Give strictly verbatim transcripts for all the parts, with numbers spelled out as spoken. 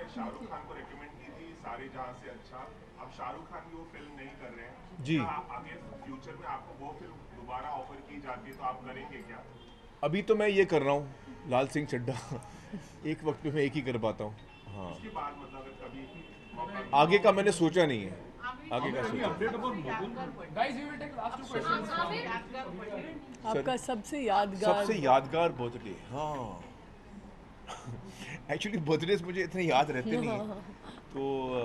शाहरुख खान को रेकमेंड की थी सारे जहां से अच्छा। अब शाहरुख खान की वो फिल्म नहीं कर रहे हैं जी। आगे फ्यूचर में आपको वो फिल्म दोबारा ऑफर की जाती है तो आप करेंगे क्या? अभी तो मैं ये कर रहा हूँ लाल सिंह चड्ढा एक वक्त में मैं एक ही कर पाता हूँ। हाँ, उसके बाद मतलब अगर कभी मौका आगे का मैंने सोचा नहीं है। आगे का सोचा आपका सबसे यादगार सबसे यादगार बर्थडे। हाँ एक्चुअली बर्थडेज मुझे इतने याद रहते नहीं हैं। तो uh,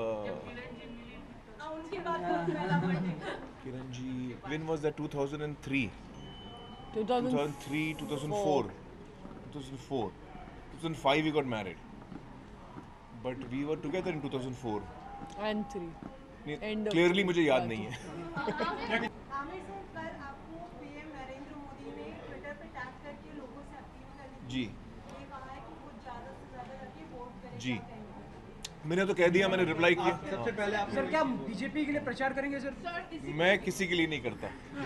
Kiran ji when was that? Two thousand three two thousand two thousand three, two thousand four, two thousand four, two thousand five we got married, but we were together in two thousand four. And three End of Clearly the मुझे याद party. नहीं है। Aamir sir, कल आपको PM Narendra Modi ने Twitter पे tag करके लोगों से अपील करने की जी ये कहा है कि वो ज्यादा से ज्यादा करके वोट करें। जी। क्या कहेंगे? मैंने तो कह दिया, मैंने रिप्लाई किया। सबसे पहले आप सर क्या बीजेपी के लिए प्रचार करेंगे सर? मैं किसी के लिए नहीं करता।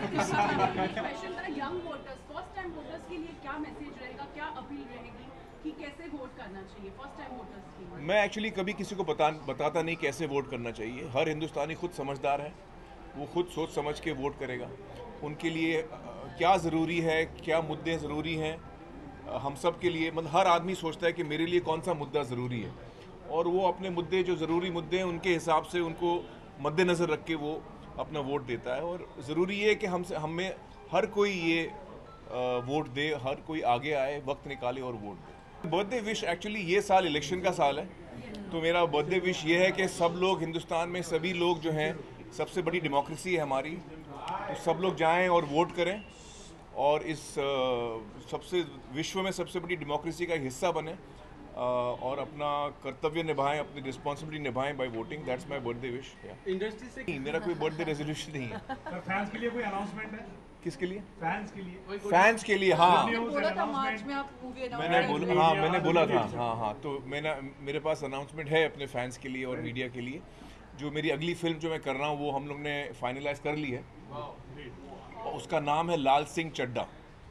Young voters, first time voters के लिए क्या मैसेज रहेगा, क्या अपील रहेगी कि कैसे वोट करना चाहिए फर्स्ट टाइम वोटर्स के लिए? मैं एक्चुअली कभी किसी को बता बताता नहीं कैसे वोट करना चाहिए। हर हिंदुस्तानी खुद समझदार है, वो खुद सोच समझ के वोट करेगा। उनके लिए अ, क्या ज़रूरी है, क्या मुद्दे ज़रूरी हैं, अ, हम सब के लिए, मतलब हर आदमी सोचता है कि मेरे लिए कौन सा मुद्दा ज़रूरी है, और वो अपने मुद्दे, जो ज़रूरी मुद्दे हैं, उनके हिसाब से उनको मद्देनज़र रख के वो अपना वोट देता है। और ज़रूरी ये है कि हमसे हमें हर कोई ये अ, वोट दे, हर कोई आगे आए, वक्त निकाले और वोट दे। बर्थडे विश, एक्चुअली ये साल इलेक्शन का साल है, तो मेरा बर्थडे विश ये है कि सब लोग हिंदुस्तान में, सभी लोग जो हैं, सबसे बड़ी डेमोक्रेसी है हमारी, तो सब लोग जाएं और वोट करें और इस अ, सबसे विश्व में सबसे बड़ी डेमोक्रेसी का हिस्सा बने, अ, और अपना कर्तव्य निभाएं, अपनी रिस्पॉन्सिबिलिटी निभाएं by voting. That's my birthday wish. Industry से नहीं, मेरा कोई बर्थडे रेजोल्यूशन नहीं है। सर फैंस के लिए कोई अनाउंसमेंट है? किसके लिए? फैंस के लिए फैंस के लिए, हाँ। बोला था मार्च में आप मूवी मैंने बोला, हाँ मैंने बोला था, हाँ हाँ तो मैंने मेरे पास अनाउंसमेंट है अपने फैंस के लिए और मीडिया के लिए। जो मेरी अगली फिल्म जो मैं कर रहा हूँ वो हम लोग ने फाइनलाइज कर ली है, और उसका नाम है लाल सिंह चड्ढा।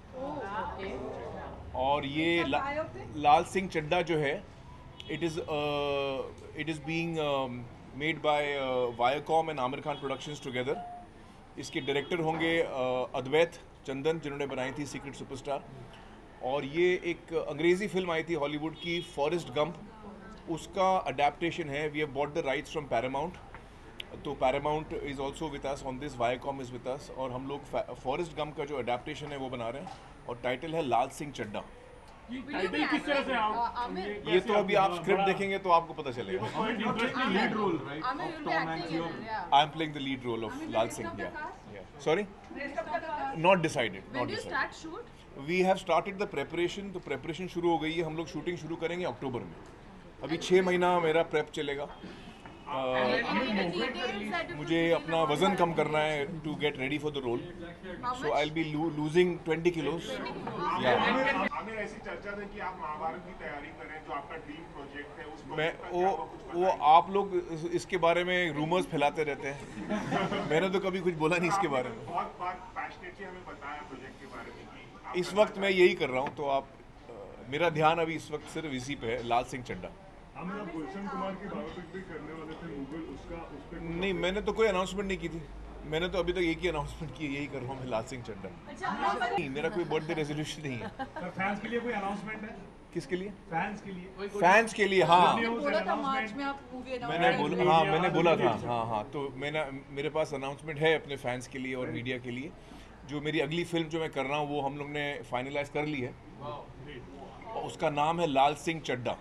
और ये ला, लाल सिंह चड्ढा जो है, it is it is being made by Viacom and Aamir Khan productions together. इसके डायरेक्टर होंगे uh, अद्वैत चंदन, जिन्होंने बनाई थी सीक्रेट सुपरस्टार। और ये एक अंग्रेज़ी फिल्म आई थी हॉलीवुड की, फॉरेस्ट गंप, उसका अडेप्टेशन है। We have bought the rights from Paramount, तो Paramount is also with us on this, Viacom is with us, और हम लोग फॉरेस्ट गंप का जो अडेप्टेशन है वो बना रहे हैं, और टाइटल है लाल सिंह चड्ढा। टाइटल किस तरह से आप ये तो अभी आप स्क्रिप्ट देखेंगे तो आपको पता चलेगा। Lead role right? I am playing the lead role of Laal Singh. Sorry, not decided, not decided. We have started the preparation, तो प्रेपरेशन शुरू हो गई है। हम लोग शूटिंग शुरू करेंगे अक्टूबर में। अभी छः महीना मेरा प्रेप चलेगा। Uh, मुझे अपना वजन कम करना है to get ready for the role, so I will be losing twenty kilos. Aamir, ऐसी चर्चा है कि आप महाभारत की तैयारी करें, जो आपका ड्रीम प्रोजेक्ट है, उस मैं project का वो क्या कुछ वो बताएंगे? आप लोग इस- इसके बारे में रूमर्स फैलाते रहते हैं। मैंने तो कभी कुछ बोला नहीं इसके बारे में। बहुत बात पैशनेटली हमें बताया प्रोजेक्ट के बारे में कि आप इस वक्त मैं यही कर रहा हूँ, तो आप अ, मेरा ध्यान अभी इस वक्त सिर्फ इसी पे है, लाल सिंह चड्ढा। आमिर, आप गुलशन कुमार की बायोपिक भी करने वाले थे, मुगल, उसका उस पे नहीं, मैंने तो कोई अनाउंसमेंट नहीं की थी। मैंने तो अभी तक एक ही अनाउंसमेंट की है, यही कर रहा हूँ मैं, लाल सिंह चड्ढा। नहीं, मेरा कोई बर्थडे रेजोल्यूशन नहीं है। सर फैंस के लिए कोई अनाउंसमेंट है? किसके लिए? फैंस के लिए फैंस के लिए, हाँ। बोला था मार्च में आप मूवी मैंने बोला, हाँ मैंने बोला था, हाँ हाँ तो मैंने मेरे पास अनाउंसमेंट है अपने फैंस के लिए और मीडिया के लिए। जो मेरी अगली फिल्म जो मैं कर रहा हूँ वो हम लोग ने फाइनलाइज कर ली है, और उसका नाम है लाल सिंह चड्ढा।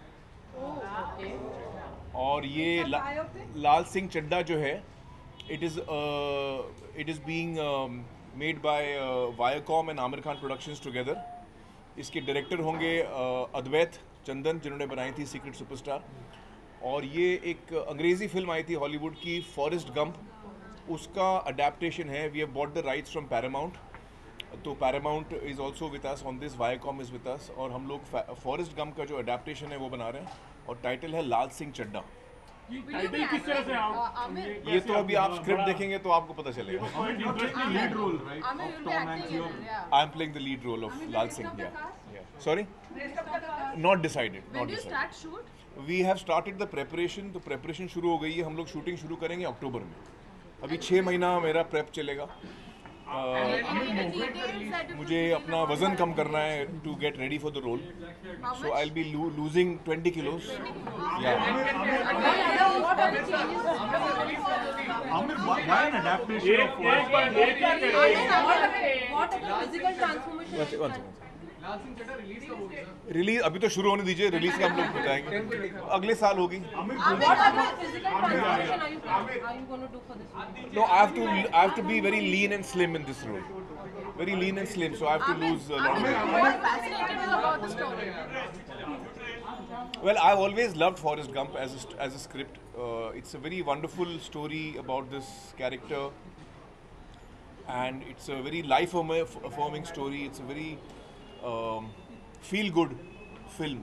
और ये ला, लाल सिंह चड्ढा जो है, it is it is being made by Viacom and Aamir Khan productions together. इसके डायरेक्टर होंगे uh, अद्वैत चंदन, जिन्होंने बनाई थी सीक्रेट सुपरस्टार। और ये एक अंग्रेज़ी फिल्म आई थी हॉलीवुड की, फॉरेस्ट गंप, उसका अडेप्टेशन है। We have bought the rights from Paramount, तो Paramount is also with us on this, Viacom is with us, और हम लोग फॉरेस्ट गंप का जो अडेप्टेशन है वो बना रहे हैं, और टाइटल है लाल सिंह चड्ढा। टाइटल किस तरह से आप ये तो अभी आप स्क्रिप्ट देखेंगे तो आपको पता चलेगा। Lead role right? I am playing the lead role of Laal Singh. Sorry, not decided, not decided. We have started the preparation, तो प्रेपरेशन शुरू हो गई है। हम लोग शूटिंग शुरू करेंगे अक्टूबर में। अभी छः महीना मेरा प्रेप चलेगा। uh, मुझे अपना वज़न कम करना है to get ready for the role, so I will be losing twenty kilos. Amir, why why an adaptation of एक बार एक ही करेंगे। What about physical transformation? Release अभी तो शुरू होने दीजिए, रिलीज का हम लोग बताएंगे, अगले साल होगी। What about physical transformation are you planning? Are you going to do for this movie? No, I have to I have to be very lean and slim in this role, very lean and slim, so I have to lose a lot of weight. What fascinated you about the story? Well, I've always loved Forrest Gump as a, st- as a script. Uh, it's a very wonderful story about this character, and it's a very life-affirming story. It's a very um, feel-good film.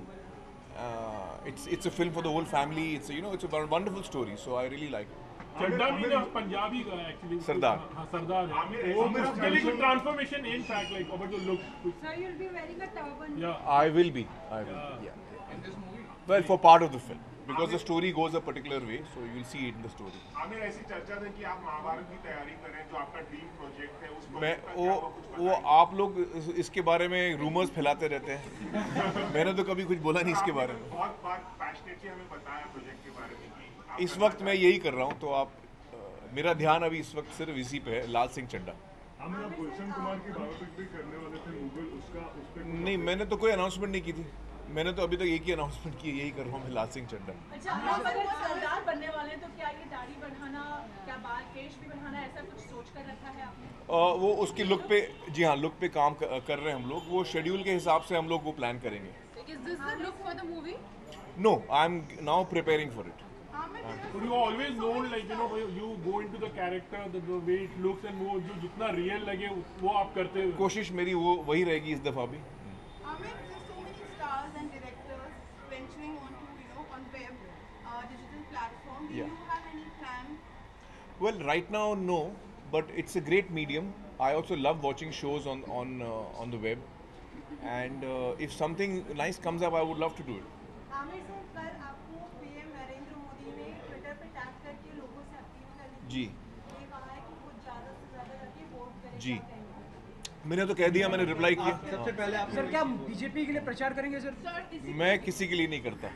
Uh, it's it's a film for the whole family. It's a, you know it's a wonderful story. So I really like it. चड्डा भी ना पंजाबी का actually सरदार। हाँ सरदार है वो basically कुछ transformation in fact like about the look Sir, you'll be wearing a turban. या I will be. I will. Be, yeah. Well, for part of the film, because the story goes a particular way, so you'll see it in the story. Aamir, ऐसी चर्चा है कि आप महाभारत की तैयारी करें, जो आपका ड्रीम प्रोजेक्ट है, उस मैं प्रोजेक्ट का वो क्या हुआ, कुछ वो बताएं। आप लोग इस- इसके बारे में रूमर्स फैलाते रहते हैं। मैंने तो कभी कुछ बोला नहीं इसके बारे में। बहुत बात पैशनेटली हमें बताया प्रोजेक्ट के बारे में कि आप इस करना वक्त मैं यही कर रहा हूँ, तो आप अ, मेरा ध्यान अभी इस वक्त सिर्फ इसी पे है, लाल सिंह चड्ढा। आमिर, आप गुलशन कुमार की बायोपिक भी करने वाले थे मुगल, उसका उस पे नहीं, मैंने तो कोई अनाउंसमेंट नहीं की थी। मैंने तो अभी तक एक ही अनाउंसमेंट की है, यही कर रहा हूँ मैं, लाल सिंह चड्ढा। अच्छा आप अगर सरदार बनने वाले हैं तो क्या ये दाढ़ी बढ़ाना, क्या बाल केश भी बढ़ाना, ऐसा कुछ सोच कर रखा है आपने? अ, वो उसके लुक पे, जी हाँ, लुक पे काम क- कर रहे हैं हम लोग। वो शेड्यूल के हिसाब से हम लोग वो प्लान करेंगे। Is this the look for the movie? No, I am now preparing for it. But you always known like you know you go into the character the, the way it looks and वो जो जितना real लगे वो आप करते हो। कोशिश मेरी वो वही रहेगी इस दफ़ा भी। Amir, there's so many stars and directors venturing onto, you know, on web, uh, digital platform. Do Yeah. you have any plan? Well, right now, no, but it's a great medium. I also love watching shows on on uh, on the web, and uh, if something nice comes up, I would love to do it. Aamir sir, कल आपको PM Narendra Modi ने Twitter पे tag करके लोगों से appeal करने जी। ये कहा है कि वो ज़्यादा से ज़्यादा करके वोट करें। जी। क्या कहेंगे? मैंने तो कह दिया, मैंने रिप्लाई किया। सबसे पहले आप सर क्या बीजेपी के लिए प्रचार करेंगे सर? सर इसी मैं किसी के लिए नहीं करता।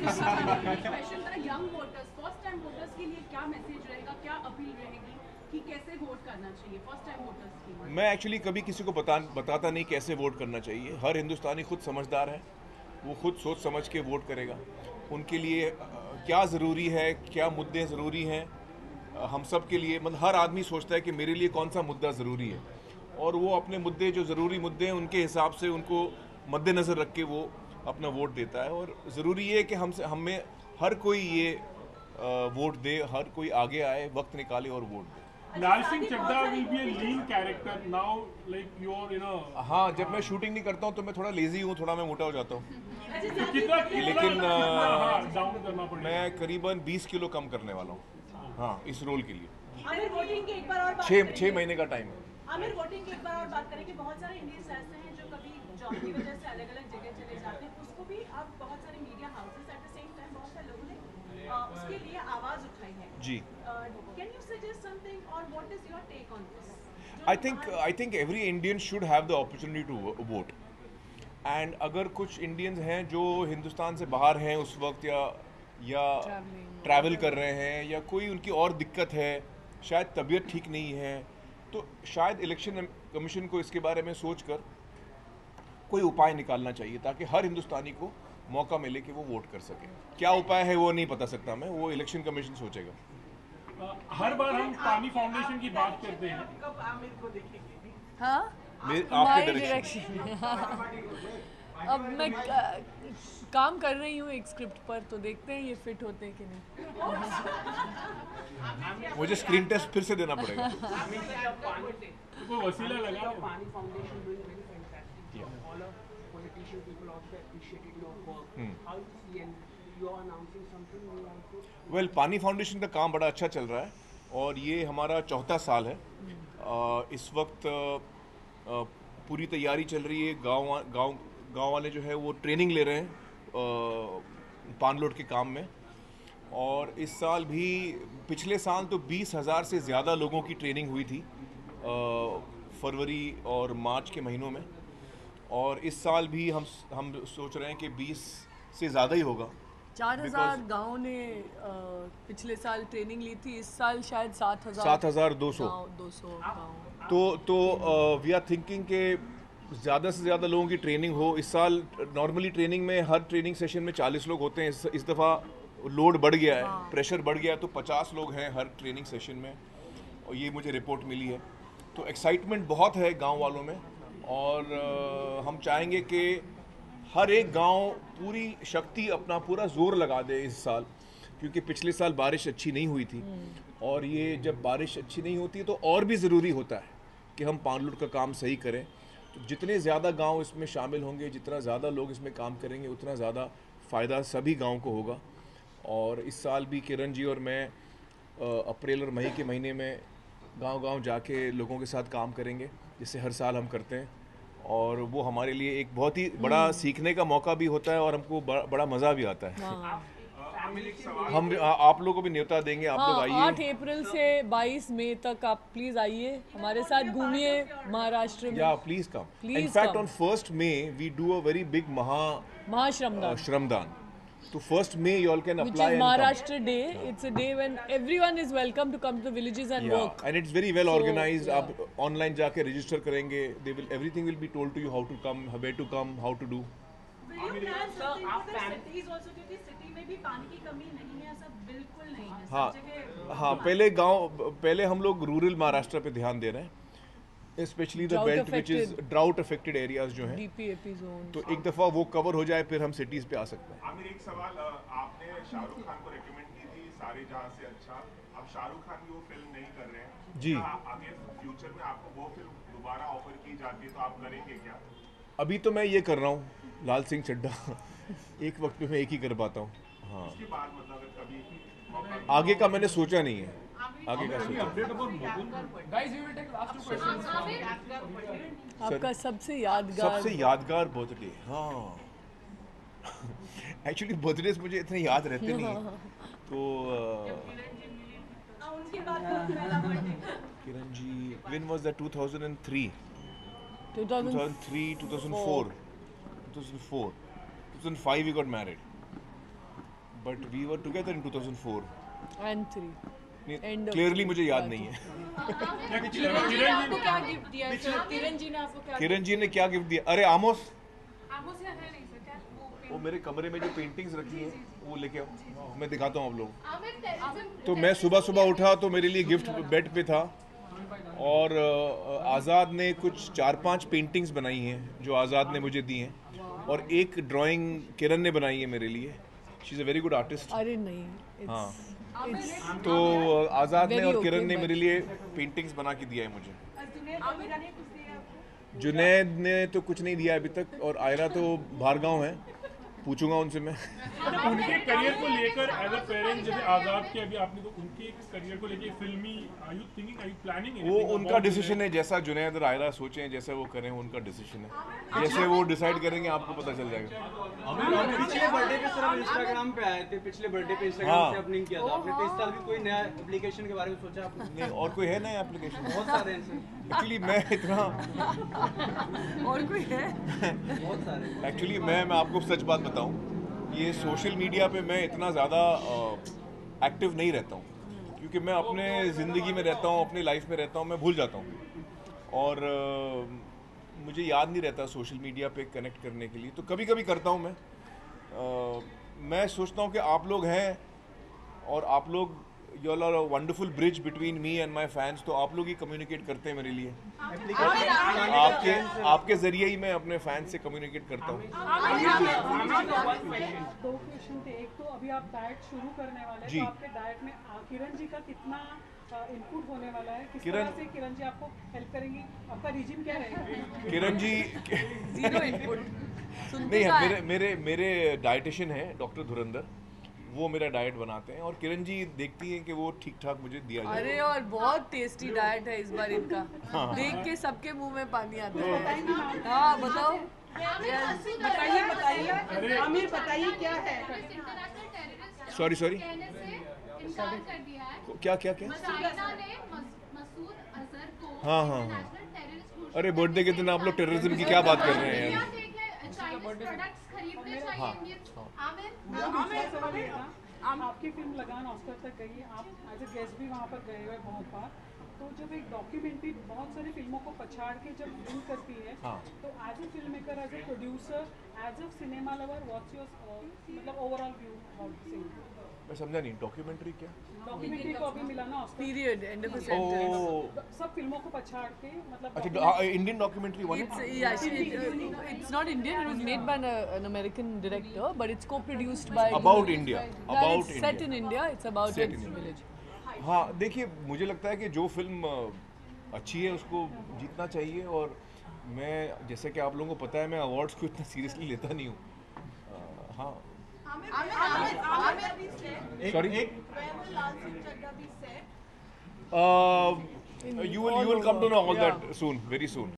क्वेश्चन था young voters, first time voters के लिए क्या मैसेज रहेगा, क्या अपील रहेगी कि कैसे वोट करना चाहिए फर्स्ट टाइम वोटर्स के लिए? मैं एक्चुअली कभी किसी को बता बताता नहीं कैसे वोट करना चाहिए। हर हिंदुस्तानी खुद समझदार है, वो खुद सोच समझ के वोट करेगा। उनके लिए अ, क्या ज़रूरी है, क्या मुद्दे ज़रूरी हैं, अ, हम सब के लिए, मतलब हर आदमी सोचता है कि मेरे लिए कौन सा मुद्दा ज़रूरी है, और वो अपने मुद्दे, जो ज़रूरी मुद्दे हैं, उनके हिसाब से उनको मद्देनज़र रख के वो अपना वोट देता है। और ज़रूरी ये है कि हमसे हमें हर कोई ये अ, वोट दे, हर कोई आगे आए, वक्त निकाले और वोट दे। Lal Singh Chaddha will be a lean character now like you're you know हाँ, जब मैं शूटिंग नहीं करता हूँ तो मैं थोड़ा लेजी हूँ, थोड़ा मैं मोटा हो जाता हूँ। कितना कितना लेकिन, अ, डाउन करना पड़ेगा। मैं करीबन बीस किलो कम करने वाला हूँ, हाँ, इस रोल के लिए। आमिर वोटिंग की एक बार और बात छः करेंगे। छः महीने का टाइम है। आमिर वोटिंग की एक बार और बात करें कि बहुत सारे इंडियंस ऐसे हैं जो कभी जॉब की वजह से अलग अलग जगह चले जाते हैं, उसको भी अब बहुत सारे media houses at the same time बहुत सारे लोगों ने अ, उसके लिए आवाज उठाई है। जी। कैन यू सजेस्ट समथिंग और what is your take on this? I think I think every Indian should have the opportunity to vote, and अगर कुछ इंडियंस हैं जो हिंदुस्तान से बाहर हैं उस वक्त, या या ट्रैवल कर रहे हैं, या कोई उनकी और दिक्कत है, शायद तबीयत ठीक नहीं है, तो शायद इलेक्शन कमीशन को इसके बारे में सोच कर कोई उपाय निकालना चाहिए, ताकि हर हिंदुस्तानी को मौका मिले कि वो वोट कर सके। क्या उपाय है वो नहीं बता सकता मैं, वो इलेक्शन कमीशन सोचेगा। अ, हर बार हम पानी फाउंडेशन की बात करते हैं। हाँ? मेरे- My आपके डायरेक्शन। direction. अब मैं क- काम कर रही हूँ एक स्क्रिप्ट पर, तो देखते हैं ये फिट होते हैं कि नहीं। मुझे स्क्रीन टेस्ट फिर से देना पड़ेगा। कोई वसीला लगा है? Pani Foundation doing very fantastic job. All of politician people also appreciated your work. Hmm. How you see and you are announcing something new also. Well well, Paani foundation का काम बड़ा अच्छा चल रहा है, और ये हमारा चौथा साल है। आ, इस वक्त आ, पूरी तैयारी चल रही है। गांव गांव गांव वाले जो है वो ट्रेनिंग ले रहे हैं पानलोड के काम में। और इस साल भी, पिछले साल तो बीस हज़ार से ज़्यादा लोगों की ट्रेनिंग हुई थी फरवरी और मार्च के महीनों में, और इस साल भी हम हम सोच रहे हैं कि बीस से ज़्यादा ही होगा। चार हजार गाँव ने अ, पिछले साल ट्रेनिंग ली थी, इस साल शायद सात हजार सात हज़ार दो सौ दो सौ गाँव। तो तो वी आर थिंकिंग के ज़्यादा से ज़्यादा लोगों की ट्रेनिंग हो। इस साल नॉर्मली ट्रेनिंग में हर ट्रेनिंग सेशन में चालीस लोग होते हैं, इस, इस दफ़ा लोड बढ़ गया है, हाँ। प्रेशर बढ़ गया है, तो पचास लोग हैं हर ट्रेनिंग सेशन में, और ये मुझे रिपोर्ट मिली है। तो एक्साइटमेंट बहुत है गांव वालों में, और uh, हम चाहेंगे कि हर एक गांव पूरी शक्ति, अपना पूरा जोर लगा दे इस साल, क्योंकि पिछले साल बारिश अच्छी नहीं हुई थी, और ये जब बारिश अच्छी नहीं होती है तो और भी ज़रूरी होता है कि हम पानलोड का काम सही करें। तो जितने ज़्यादा गांव इसमें शामिल होंगे, जितना ज़्यादा लोग इसमें काम करेंगे, उतना ज़्यादा फ़ायदा सभी गाँव को होगा। और इस साल भी किरण जी और मैं अप्रैल और मई के महीने में गांव-गांव जाके लोगों के साथ काम करेंगे, जिससे हर साल हम करते हैं, और वो हमारे लिए एक बहुत ही बड़ा सीखने का मौका भी होता है, और हमको बड़ा, बड़ा मज़ा भी आता है। हाँ। हम आ, आप लोगों को भी न्योता देंगे, आप लोग हाँ, आइए। आठ अप्रैल से बाईस मई तक आप प्लीज आइए, हमारे साथ घूमिए महाराष्ट्र में। या please come. Please in fact come. On first May we do a very big महा महाश्रमदान, श्रमदान। तो first May you all can which apply is and come. Maharashtra Day. It's a day when everyone is welcome to come to the villages and Yeah, work. and it's very well So, organized. yeah. आप online जाके register करेंगे, they will everything will be told to you, how to come, where to come, how to do. Will you plan something for the cities also, क्योंकि city में भी पानी की कमी नहीं है, ऐसा बिल्कुल नहीं है, हाँ सब जगह हाँ पहले गांव पहले हम लोग रूरल महाराष्ट्र पे ध्यान दे रहे हैं, specially the Drought belt which is affected. Drought affected areas जो हैं, D P A P zone. तो एक दफ़ा वो कवर हो जाए, फिर हम सिटीज़ पे आ सकते हैं। आमिर, एक सवाल, अ, आपने शाहरुख खान को रेकमेंड की थी सारे जहां से अच्छा, अब शाहरुख खान की वो फिल्म नहीं कर रहे हैं जी। क्या आगे फ्यूचर में आपको वो फिल्म दोबारा ऑफर की जाती है तो आप करेंगे क्या? अभी तो मैं ये कर रहा हूँ, लाल सिंह चड्ढा एक वक्त में मैं एक ही कर पाता हूँ। हाँ, उसके बाद मतलब अगर कभी मौका आगे का मैंने सोचा नहीं है, आगे का सोचा। आपका सबसे यादगार सबसे यादगार बर्थडे, हाँ एक्चुअली बर्थडेज मुझे इतने याद रहते नहीं हैं, तो अ, हाँ, उनके बाद पहला birthday Kiran ji, when was that? two thousand three two thousand two thousand three, two thousand four, two thousand four, two thousand five we got married, but we were together in two thousand four. and three. End of clearly three. मुझे याद Got नहीं it. है। किरण जी ने आपको क्या gift दिया है sir? Kiran ji ने आपको क्या किरण जी ने क्या गिफ्ट दिया? अरे आमोस, आमोस या है नहीं सर, क्या वो वो मेरे कमरे में जो पेंटिंग्स रखी हैं वो लेके आओ, मैं दिखाता हूँ आप लोगों को। आमिर टेररिज्म तो मैं सुबह सुबह उठा तो मेरे लिए गिफ्ट बेड पे था, और अ, आज़ाद ने कुछ चार पांच पेंटिंग्स बनाई हैं जो आज़ाद ने मुझे दी हैं, और एक ड्राइंग किरण ने बनाई है मेरे लिए। She is a very good artist. अरे नहीं, हाँ, it's, it's तो आज़ाद ने Very और किरण okay, ने but- मेरे लिए पेंटिंग्स बना के दिया है मुझे। जुनैद अमीरा ने कुछ दिया आपको? जुनैद ने तो कुछ नहीं दिया अभी तक, और आयरा तो बाहर गाँव है, पूछूंगा उनसे मैं। उनके करियर को लेकर एज अ पेरेंट, जैसे आजाद के अभी आपने तो उनके करियर को लेकर फिल्मी, are you thinking, are you planning? वो उनका डिसीजन है, जैसा जुनैद और आयरा सोचें, जैसा वो करें, उनका डिसीजन है। जैसे वो डिसाइड करेंगे आपको पता चल जाएगा। पिछले बर्थडे पे सर इंस्टाग्राम पे आए थे, पिछले बर्थडे पे इंस्टाग्राम हाँ। से अपलिंक किया था आपने, तो इस साल भी कोई नया एप्लीकेशन के बारे में सोचा आपने? नहीं, और कोई है नया एप्लीकेशन? बहुत सारे हैं सर, एक्चुअली मैं इतना और कोई है? बहुत सारे। एक्चुअली मैं मैं आपको सच बात बताऊं, ये सोशल मीडिया पे मैं इतना ज़्यादा एक्टिव नहीं रहता हूं, क्योंकि मैं अपने ज़िंदगी में रहता हूं, अपनी लाइफ में रहता हूं, मैं भूल जाता हूं, और अ, मुझे याद नहीं रहता सोशल मीडिया पे कनेक्ट करने के लिए। तो कभी कभी करता हूं मैं। अ, मैं सोचता हूं कि आप लोग हैं, और आप लोग, you all are a wonderful bridge between me and my fans, तो आप लोग ही कम्युनिकेट करते हैं मेरे लिए। आपके आपके ज़रिए ही मैं अपने फैंस से कम्युनिकेट करता हूँ। दो क्वेश्चन थे, एक तो अभी आप डाइट शुरू करने वाले हैं, जी। तो आपके डाइट में आ, किरण जी का कितना इनपुट होने वाला है, किस किरण- तरह से किरण जी आपको हेल्प करेंगी, आपका रिजिम क्या रहेगा? Kiran ji zero input. नहीं है, मेरे मेरे मेरे डाइटिशियन है डॉक्टर धुरंधर, वो मेरा डाइट बनाते हैं, और किरण जी देखती हैं कि वो ठीक ठाक मुझे दिया जाए। अरे और बहुत टेस्टी डाइट है इस बार इनका, देख के सबके मुंह में पानी आता है। हाँ बताओ। बताइए बताइए आमिर बताइए क्या है? सॉरी सॉरी इनकार कर दिया है। क्या क्या क्या चाइना ने मसूद अजहर को हाँ हाँ हाँ नेशनल टेररिस्ट घोषित अरे बर्थडे के दिन आप लोग टेररिज्म की क्या बात कर रहे हैं यार? चाइनीज प्रोडक्ट्स खरीदने चाहिए इंडियन। आमिर आपकी फिल्म लगान ऑस्कर तक गई है, आप एज ए गेस्ट भी वहाँ पर गए हुए बहुत बार। तो जब एक डॉक्यूमेंट्री बहुत सारी फिल्मों को पछाड़ के जब फिल्म करती है, हाँ। तो as a film maker, as a producer, as a cinema lover, what's your मतलब ओवरऑल व्यू अबाउट सेम? मैं समझा नहीं, डॉक्यूमेंट्री क्या? डॉक्यूमेंट्री को अभी मिला ना Oscar. Period, end of a ओ sentence. सब फिल्मों को पछाड़ के मतलब अच्छा, Indian documentary one It's yeah, actually, it, uh, it's not Indian. It was made by an, uh, an American director, but it's co-produced by. About India. Yeah, About it's set India. in India. It's about Set its in India. village. हाँ देखिए, मुझे लगता है कि जो film अ, अच्छी है उसको जीतना चाहिए। और मैं, जैसे कि आप लोगों को पता है, मैं अवार्ड्स को इतना सीरियसली लेता नहीं हूँ। अ, हाँ sorry you will you will come to know all that soon, very soon.